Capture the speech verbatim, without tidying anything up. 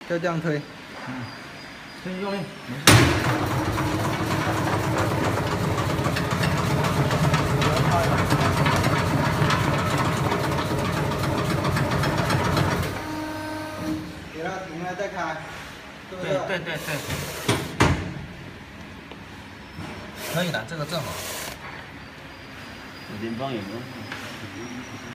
就这样推。 嗯，推用力，没事。 给它停了再开，对不对对对对，可以的，这个正好。 有点帮有没有？